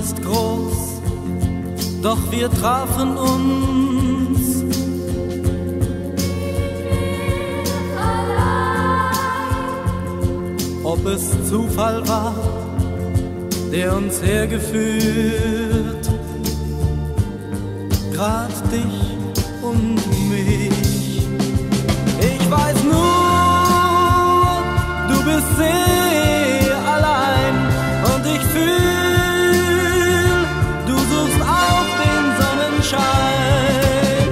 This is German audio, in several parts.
ist groß, doch wir trafen uns. Ob es Zufall war, der uns hergeführt, grad dich und mich. Ich weiß nur, du bist sehr allein und ich fühl, du suchst auch den Sonnenschein.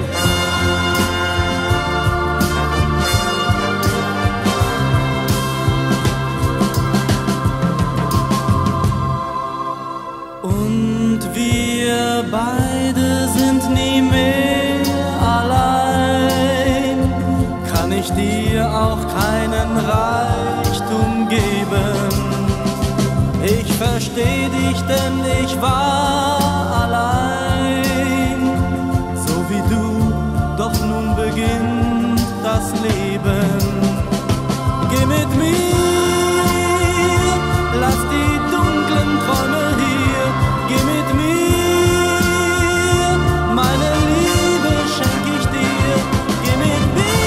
Und wir beide sind nie mehr allein. Kann ich dir auch keinen Reichtum geben? Ich versteh dich, denn ich war allein. So wie du, doch nun beginnt das Leben. Geh mit mir, lass die dunklen Träume hier. Geh mit mir, meine Liebe schenk ich dir. Geh mit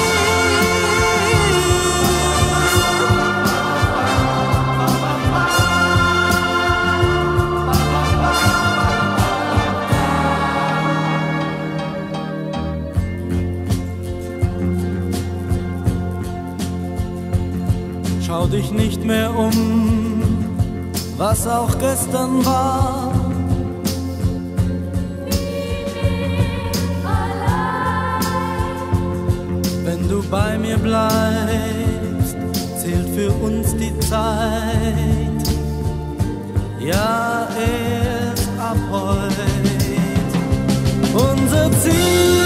mir. Schau dich nicht mehr was auch gestern war. Wenn du bei mir bleibst, zählt für uns die Zeit. Ja, erst ab heute. Unser Ziel